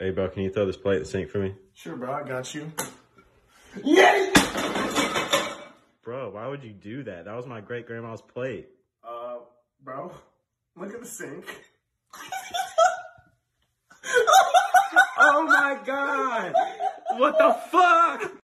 Hey, bro, can you throw this plate in the sink for me? Sure, bro, I got you. Yay! Bro, why would you do that? That was my great-grandma's plate. Bro, look at the sink. Oh my God! What the fuck?